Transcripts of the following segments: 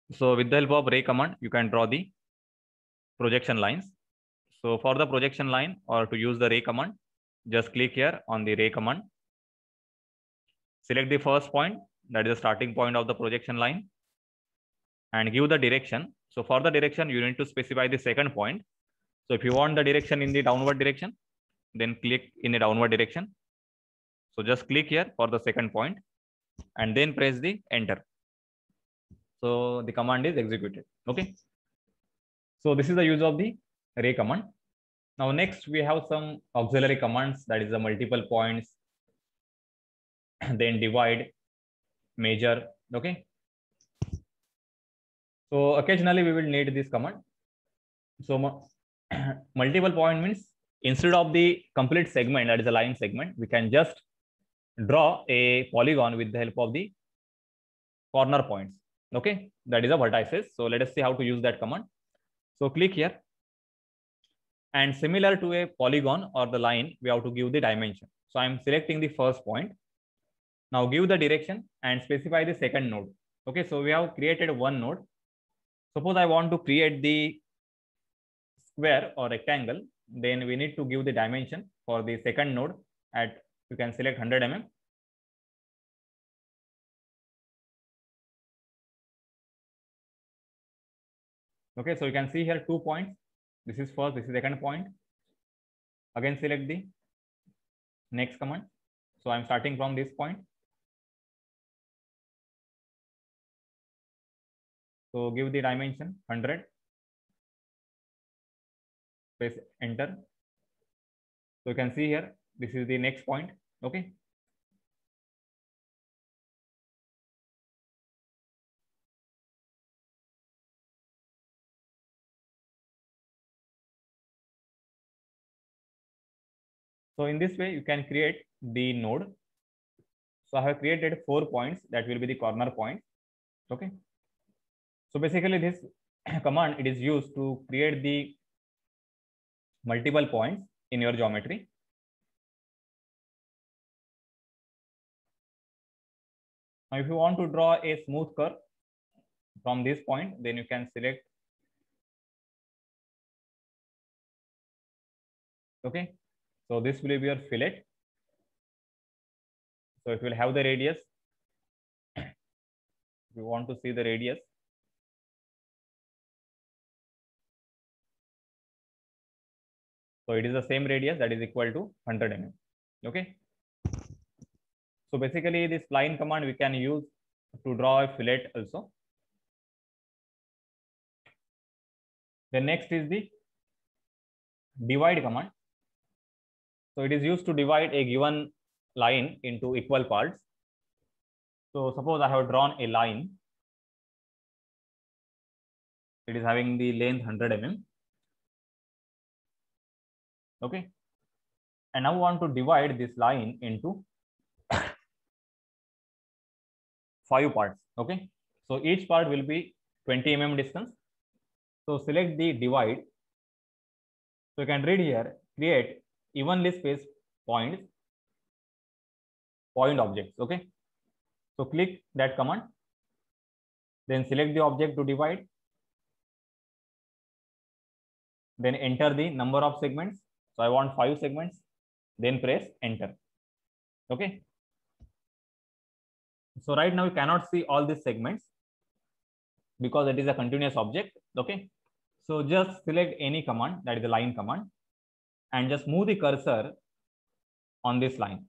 So with the help of ray command, you can draw the projection lines. So for the projection line or to use the ray command, just click here on the ray command. Select the first point, that is the starting point of the projection line, and give the direction. So for the direction, you need to specify the second point. So if you want the direction in the downward direction, then click in the downward direction. So just click here for the second point and then press the enter. So the command is executed. Okay. So this is the use of the ray command. Now next we have some auxiliary commands, that is the multiple points, then divide, measure. Okay. So occasionally we will need this command. So multiple point means instead of the complete segment, that is a line segment, we can just draw a polygon with the help of the corner points. Okay, that is a vertices. So let us see how to use that command. So click here, and similar to a polygon or the line, we have to give the dimension. So I am selecting the first point. Now give the direction and specify the second node. Okay, so we have created one node. Suppose I want to create the square or rectangle, then we need to give the dimension for the second node at, you can select 100 mm. Okay, so you can see here 2 points. This is first, this is second point. Again, select the next command. So I'm starting from this point. So give the dimension 100. Press enter. So you can see here, this is the next point. Okay. So in this way, you can create the node. So I have created 4 points that will be the corner points. Okay. So basically this command, it is used to create the multiple points in your geometry. Now if you want to draw a smooth curve from this point, then you can select. Okay. So this will be your fillet. So it will have the radius. If you want to see the radius, so it is the same radius, that is equal to 100 mm. Okay. So basically this line command we can use to draw a fillet also. The next is the divide command. So it is used to divide a given line into equal parts. So suppose I have drawn a line. It is having the length 100 mm. Okay. And now I want to divide this line into 5 parts. Okay. So each part will be 20 mm distance. So select the divide. So you can read here, create evenly spaced point objects. Okay. So click that command. Then select the object to divide. Then enter the number of segments. So I want 5 segments. Then press enter. Okay. So right now you cannot see all these segments because it is a continuous object. Okay. So just select any command, that is the line command, and just move the cursor on this line.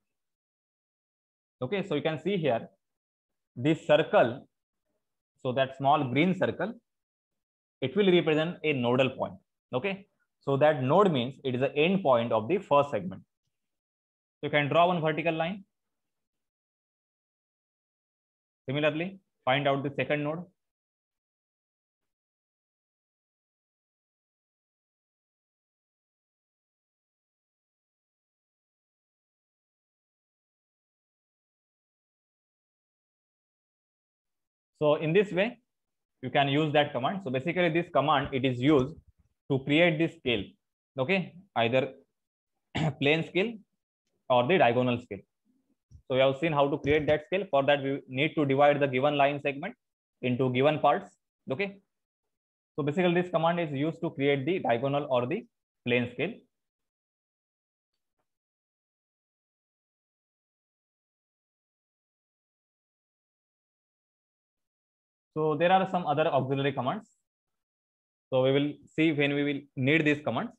Okay. So you can see here this circle. So that small green circle, it will represent a nodal point. Okay. So that node means it is the end point of the first segment. So you can draw one vertical line. Similarly, find out the second node. So in this way, you can use that command. So basically this command, it is used to create this scale. Okay. Either plane scale or the diagonal scale. So we have seen how to create that scale. For that, we need to divide the given line segment. into given parts. Okay. So basically this command is used to create the diagonal or the plane scale. So there are some other auxiliary commands. So we will see when we will need these commands.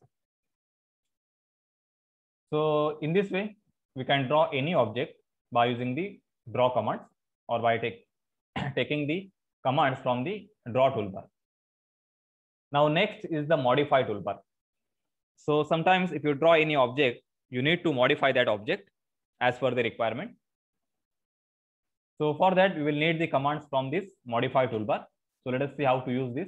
So in this way, we can draw any object by using the draw commands or by taking the commands from the draw toolbar. Now next is the modify toolbar. So sometimes if you draw any object, you need to modify that object as per the requirement. So for that, we will need the commands from this modify toolbar. So let us see how to use this.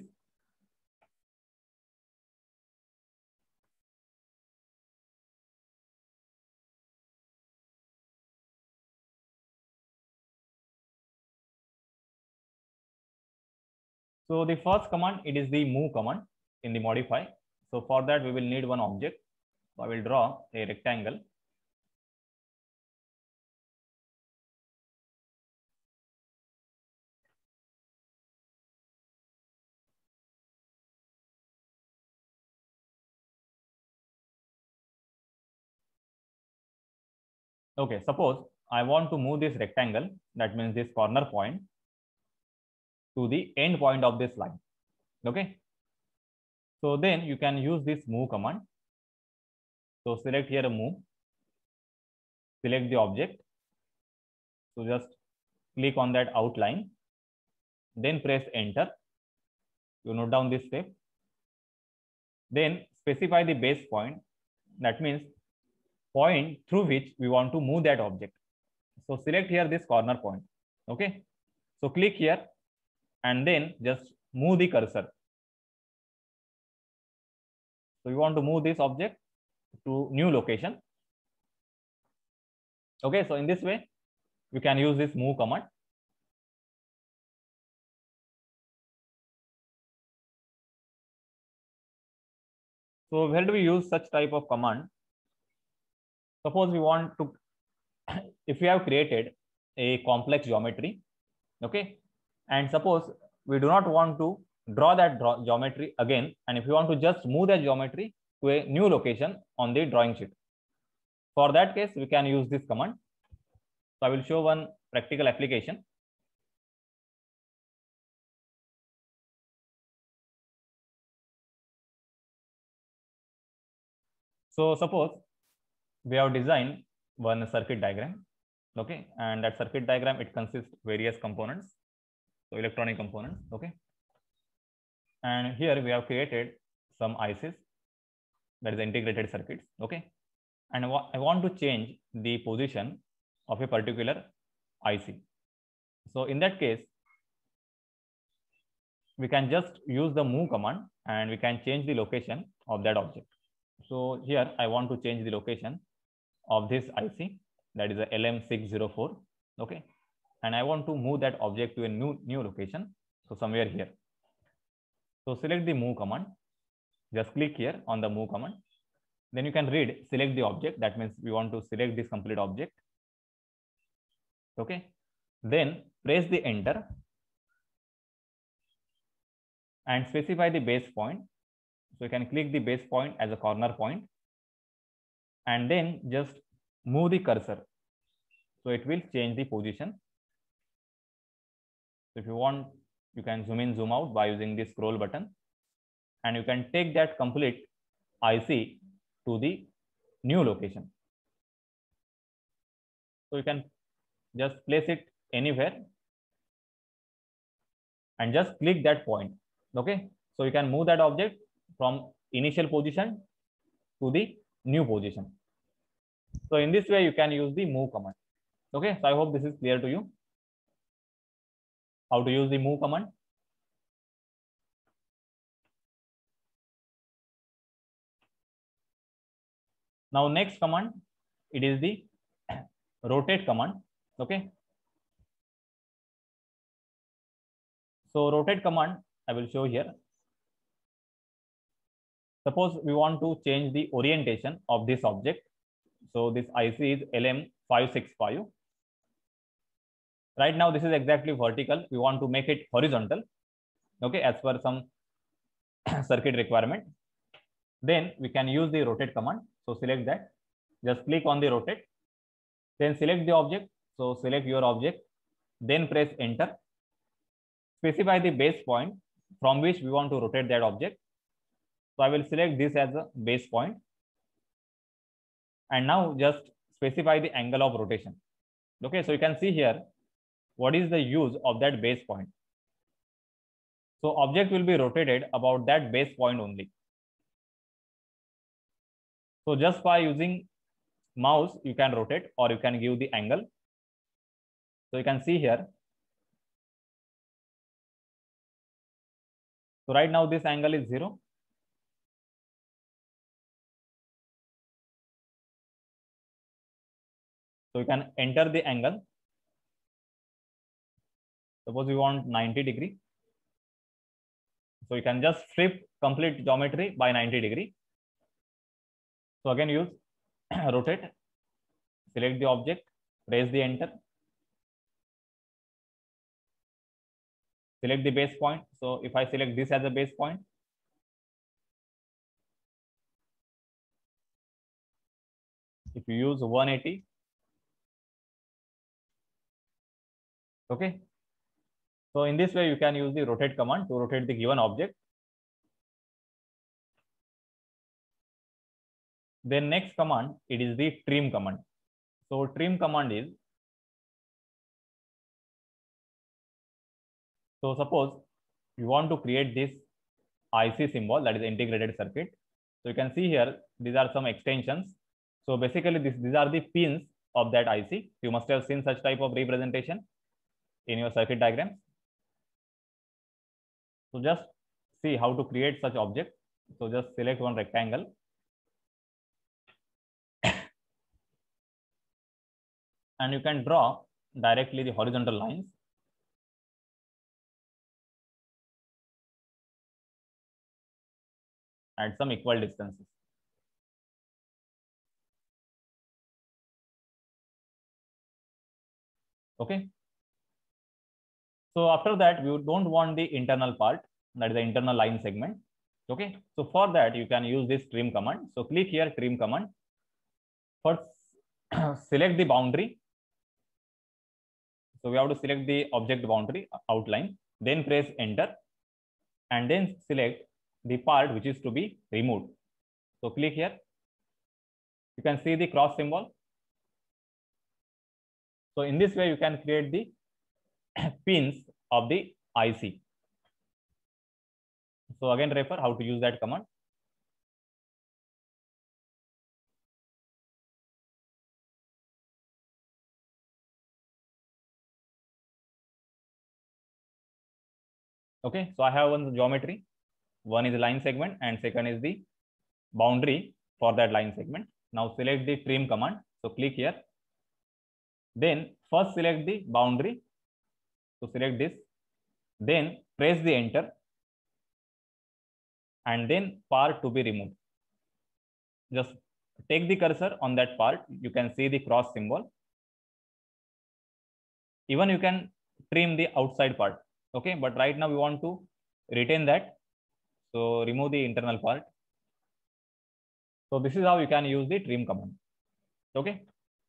So the first command, it is the move command in the modify. So for that, we will need one object. So I will draw a rectangle. Okay, suppose I want to move this rectangle, that means this corner point, to the end point of this line. Okay. So then you can use this move command. So select here a move, select the object. So just click on that outline, then press enter. You note down this step. Then specify the base point. That means point through which we want to move that object. So select here this corner point. Okay. So click here and then just move the cursor. So you want to move this object to new location. Okay. So in this way, we can use this move command. So where do we use such type of command? Suppose we want to, if we have created a complex geometry, okay, and suppose we do not want to draw that geometry again, and if you want to just move that geometry to a new location on the drawing sheet, for that case, we can use this command. So I will show one practical application. So suppose we have designed one circuit diagram, okay, and that circuit diagram, it consists various components, so electronic components, okay, and here we have created some ICs, that is integrated circuits, okay, and I want to change the position of a particular IC. So in that case, we can just use the move command and we can change the location of that object. So here I want to change the location of this IC, that is a LM604, okay, and I want to move that object to a new location, so somewhere here. So select the move command, just click here on the move command, then you can read select the object, that means we want to select this complete object, okay, then press the enter and specify the base point. So you can click the base point as a corner point and then just move the cursor. So it will change the position. So if you want, you can zoom in, zoom out by using the scroll button, and you can take that complete IC to the new location. So you can just place it anywhere and just click that point. Okay. So you can move that object from initial position to the new position. So in this way, you can use the move command. Okay. So I hope this is clear to you. How to use the move command. Now next command, it is the rotate command. Okay. So rotate command, I will show here. Suppose we want to change the orientation of this object. So this IC is LM565. Right now, this is exactly vertical. We want to make it horizontal, okay, as per some circuit requirement. Then we can use the rotate command. So select that, just click on the rotate, then select the object. So select your object, then press enter. Specify the base point from which we want to rotate that object. So I will select this as a base point. And now just specify the angle of rotation. Okay, so you can see here what is the use of that base point. So object will be rotated about that base point only. So just by using mouse, you can rotate or you can give the angle. So you can see here. So right now this angle is 0. So you can enter the angle. Suppose you want 90 degree. So you can just flip complete geometry by 90 degree. So again use rotate, select the object, press the enter. Select the base point. So if I select this as a base point, if you use 180, okay. So in this way, you can use the rotate command to rotate the given object. Then next command, it is the trim command. So trim command is, so suppose you want to create this IC symbol, that is integrated circuit. So you can see here, these are some extensions. So basically these are the pins of that IC. You must have seen such type of representation in your circuit diagram. So just see how to create such object. So just select one rectangle. And you can draw directly the horizontal lines. At some equal distances. Okay. So after that, we don't want the internal part, that is the internal line segment. Okay. So for that, you can use this trim command. So click here, trim command. First, select the boundary. So we have to select the object boundary outline, then press enter, and then select the part which is to be removed. So click here. You can see the cross symbol. So in this way, you can create the pins of the IC. So again, refer how to use that command. Okay, so I have one geometry. One is the line segment and second is the boundary for that line segment. Now select the trim command. So click here. Then first select the boundary. So select this. Then press the enter. And then part to be removed. Just take the cursor on that part. You can see the cross symbol. Even you can trim the outside part. Okay, but right now we want to retain that. So remove the internal part. So this is how you can use the trim command. Okay.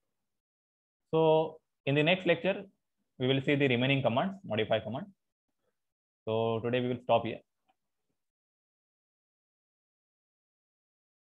So in the next lecture, we will see the remaining commands, modify command. So today we will stop here.